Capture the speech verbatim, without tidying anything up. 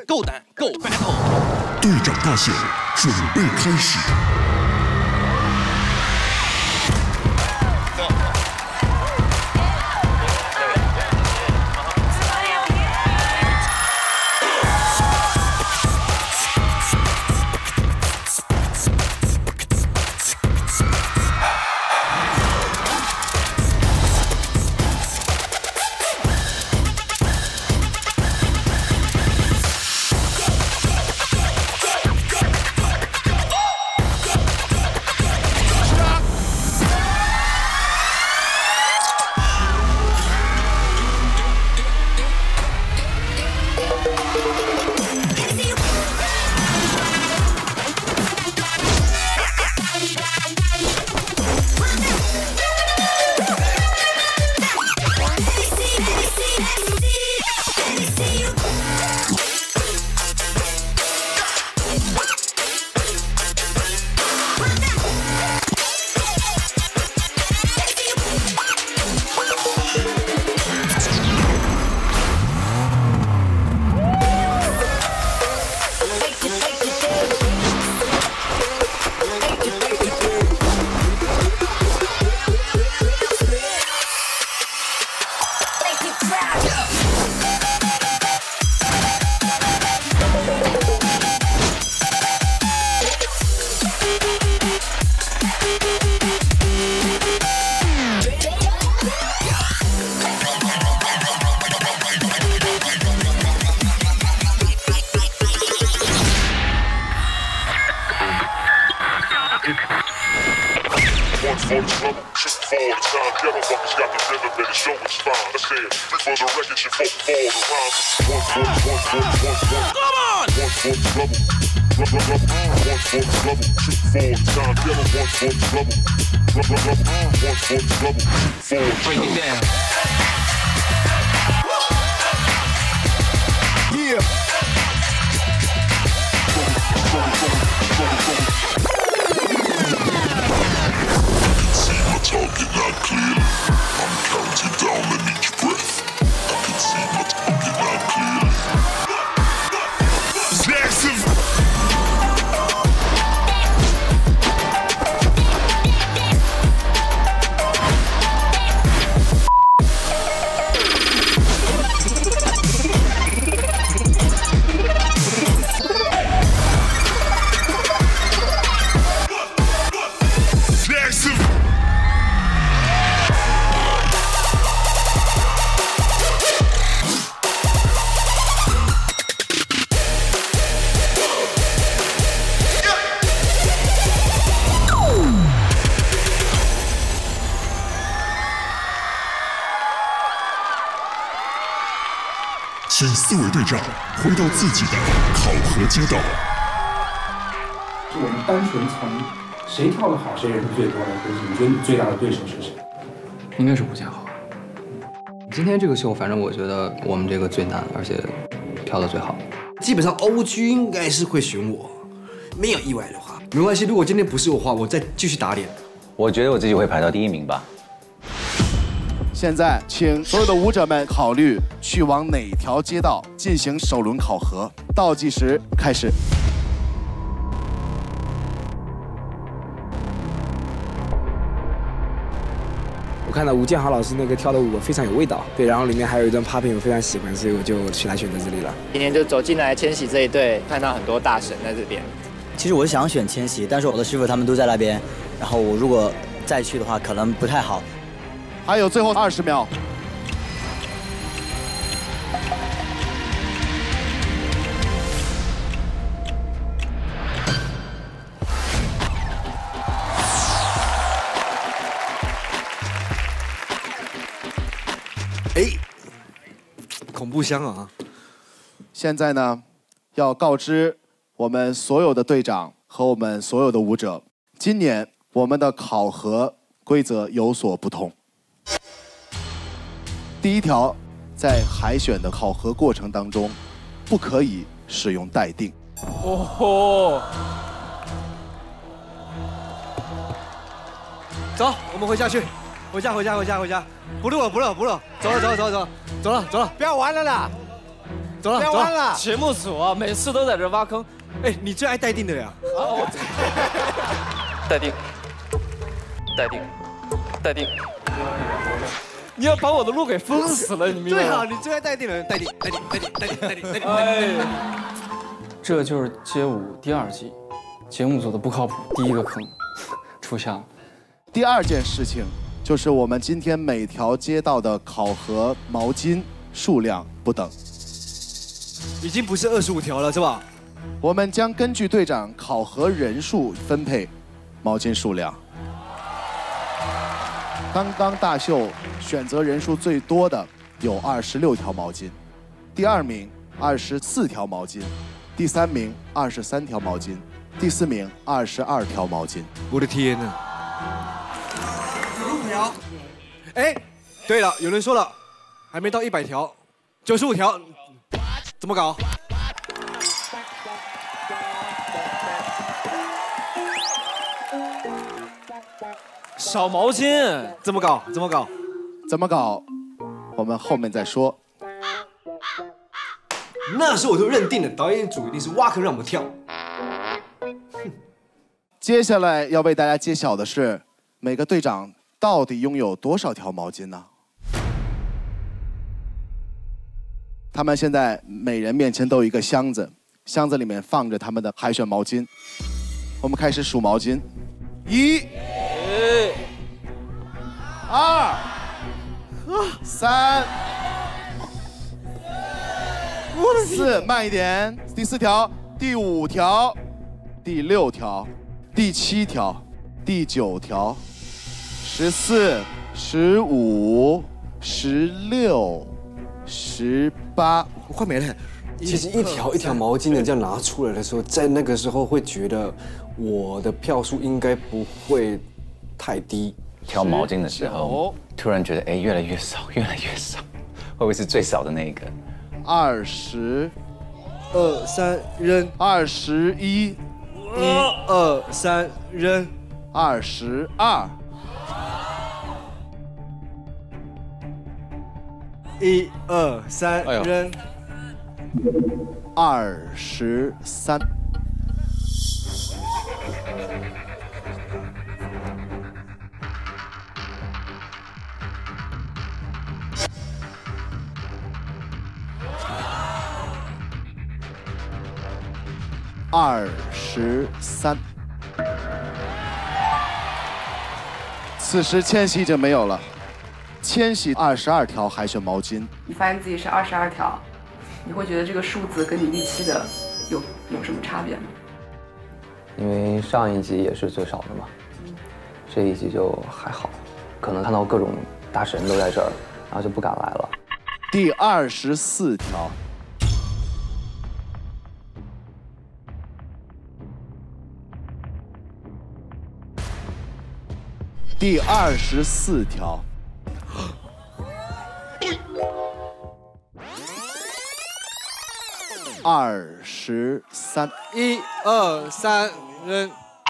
够胆够 battle。 队长大秀准备开始。 请四位队长回到自己的考核街道。 我们单纯从谁跳得好，谁人数最多来分析，你觉得你最大的对手是谁？ 应该是吴建豪。今天这个秀，反正我觉得我们这个最难，而且跳得最好。 基本上 O G 应该是会选我，没有意外的话，没关系。如果今天不是我的话，我再继续打脸。 我觉得我自己会排到第一名吧。 现在，请所有的舞者们考虑去往哪条街道进行首轮考核。倒计时开始。 我看到吴建豪老师那个跳的舞非常有味道，对，然后里面还有一段 popping 我非常喜欢，所以我就去来选择这里了。 今年就走进来千禧这一队，看到很多大神在这边。 其实我是想选千禧，但是我的师傅他们都在那边，然后我如果再去的话，可能不太好。 还有最后二十秒。 哎，恐怖箱啊！ 现在呢，要告知我们所有的队长和我们所有的舞者，今年我们的考核规则有所不同。 第一条，在海选的考核过程当中，不可以使用待定。 哦吼！ 走，我们回家去，回家，回家，回家，回家，不录了，不录了，不录了，走了，走了，走了，走了，走了，走了， 不要玩了啦！ 走了，走了。 节目组啊，每次都在这挖坑。 哎，你最爱待定的呀？ 啊，我待定，待定，待定。你要把我的路给封死了，你明白吗？ 最好，你最爱待定了，待定，待定，待定，待定，待定，待定。 哎，这就是街舞第二季，节目组的不靠谱第一个坑出现了。 第二件事情就是我们今天每条街道的考核毛巾数量不等， 已经不是二十五条了，是吧？ 我们将根据队长考核人数分配毛巾数量。刚刚大秀选择人数最多的有二十六条毛巾，第二名二十四条毛巾，第三名二十三条毛巾，第四名二十二条毛巾。 我的天哪！九十五条。哎，对了，有人说了，还没到一百条，九十五条，怎么搞？ 少毛巾， 怎么搞？怎么搞？ 怎么搞？我们后面再说。 那时候我就认定了，导演组一定是挖坑让我们跳。 接下来要为大家揭晓的是，每个队长到底拥有多少条毛巾呢？他们现在每人面前都有一个箱子，箱子里面放着他们的海选毛巾。我们开始数毛巾，一、二、三、四，慢一点，第四条、第五条、第六条、第七条、第九条、十四、十五、十六、十八， 快没了。 其实一条一条毛巾的这样拿出来的时候，在那个时候会觉得我的票数应该不会太低。 挑毛巾的时候，突然觉得哎，越来越少，越来越少，会不会是最少的那一个？ 二十， 二三扔， 二十一， 一二三扔， 二十二， 一二三扔， 二十三。二十三。此时千玺已经没有了，千玺二十二条海选毛巾。 你发现自己是二十二条，你会觉得这个数字跟你预期的有有什么差别吗？ 因为上一集也是最少的嘛，这一集就还好，可能看到各种大神都在这儿，然后就不敢来了。 第二十四条。第二十四条，二十三， 一二三扔。